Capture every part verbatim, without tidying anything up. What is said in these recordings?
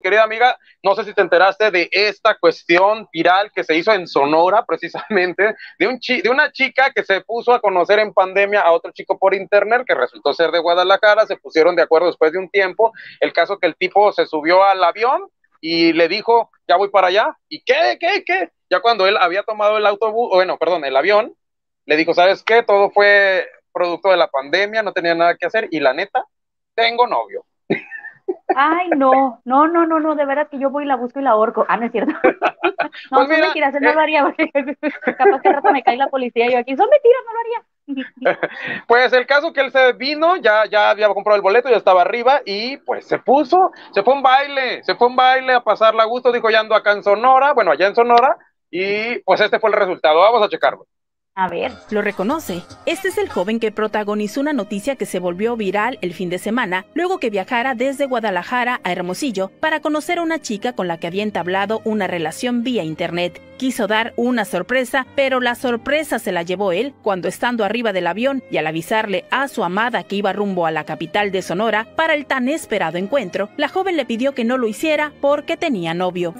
querida amiga, no sé si te enteraste de esta cuestión viral que se hizo en Sonora, precisamente, de, un chi de una chica que se puso a conocer en pandemia a otro chico por internet, que resultó ser de Guadalajara, se pusieron de acuerdo después de un tiempo, el caso que el tipo se subió al avión y le dijo, ya voy para allá, ¿y qué, qué, qué? Ya cuando él había tomado el autobús, bueno, perdón, el avión, le dijo, ¿sabes qué? Todo fue producto de la pandemia, no tenía nada que hacer, y la neta, tengo novio. Ay, no, no, no, no, no, de verdad que yo voy y la busco y la ahorco. Ah, no es cierto. No, Pues son mira, mentiras, no eh, lo haría, porque capaz que al rato me cae la policía y yo aquí, son mentiras, no lo haría. pues el caso que él se vino, ya, ya había comprado el boleto, ya estaba arriba y pues se puso, se fue un baile, se fue un baile a pasarla a gusto, dijo ya ando acá en Sonora, bueno, allá en Sonora, y pues este fue el resultado, vamos a checarlo. A ver, Lo reconoce. Este es el joven que protagonizó una noticia que se volvió viral el fin de semana, luego que viajara desde Guadalajara a Hermosillo para conocer a una chica con la que había entablado una relación vía internet. Quiso dar una sorpresa, pero la sorpresa se la llevó él cuando, estando arriba del avión y al avisarle a su amada que iba rumbo a la capital de Sonora para el tan esperado encuentro, la joven le pidió que no lo hiciera porque tenía novio.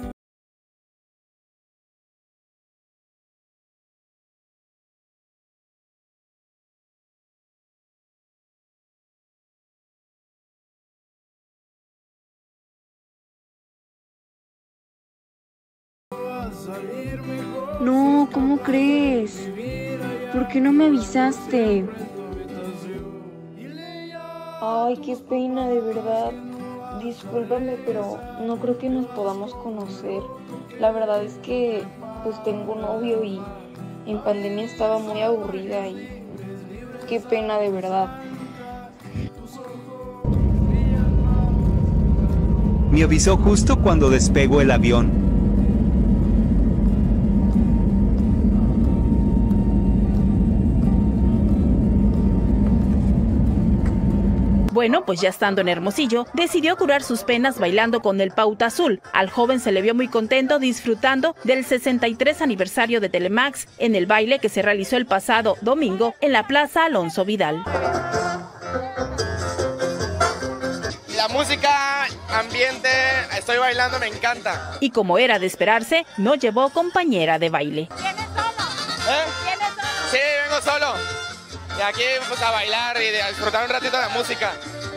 No, ¿cómo crees? ¿Por qué no me avisaste? Ay, qué pena, de verdad. Discúlpame, pero no creo que nos podamos conocer. La verdad es que pues tengo novio y en pandemia estaba muy aburrida y qué pena, de verdad. Me avisó justo cuando despegó el avión. Bueno, pues ya estando en Hermosillo, decidió curar sus penas bailando con el Pauta Azul. Al joven se le vio muy contento disfrutando del sesenta y tres aniversario de Telemax en el baile que se realizó el pasado domingo en la Plaza Alonso Vidal. La música, ambiente, estoy bailando, me encanta. Y como era de esperarse, no llevó compañera de baile. ¿Vienes solo? ¿Eh? ¿Vienes solo? Sí, vengo solo. Y aquí pues a bailar y a disfrutar un ratito de la música.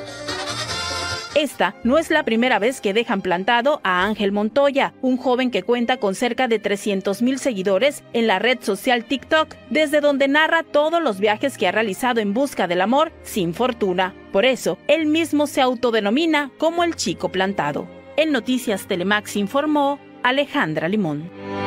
Esta no es la primera vez que dejan plantado a Ángel Montoya, un joven que cuenta con cerca de trescientos mil seguidores en la red social TikTok, desde donde narra todos los viajes que ha realizado en busca del amor sin fortuna. Por eso, él mismo se autodenomina como el chico plantado. En Noticias Telemax informó Alejandra Limón.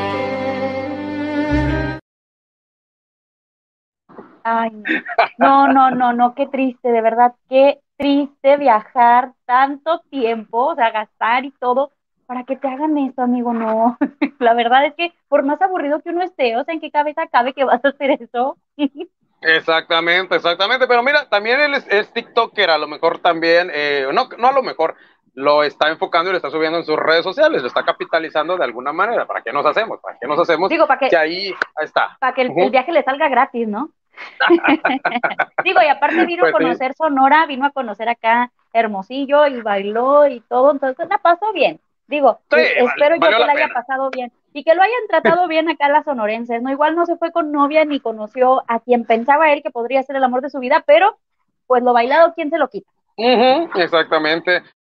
ay, no, no, no, no, qué triste, de verdad, qué triste viajar tanto tiempo, o sea, gastar y todo, para que te hagan esto, amigo, no. La verdad es que por más aburrido que uno esté, o sea, ¿en qué cabeza cabe que vas a hacer eso? Exactamente, exactamente, pero mira, también él es, es TikToker, a lo mejor también, eh, no, no a lo mejor, lo está enfocando y lo está subiendo en sus redes sociales, lo está capitalizando de alguna manera. ¿Para qué nos hacemos? ¿Para qué nos hacemos? Digo, para Que que, ahí, ahí está. para que el, el Ujú. viaje le salga gratis, ¿no? Digo, y aparte vino a Pues sí, conocer Sonora, vino a conocer acá Hermosillo y bailó y todo, entonces la pasó bien. Digo, sí, es- vale, espero yo valió que la la haya pena. pasado bien y que lo hayan tratado bien acá las sonorenses, ¿no? Igual no se fue con novia ni conoció a quien pensaba él que podría ser el amor de su vida, pero pues lo bailado, ¿quién se lo quita? Ujú, exactamente.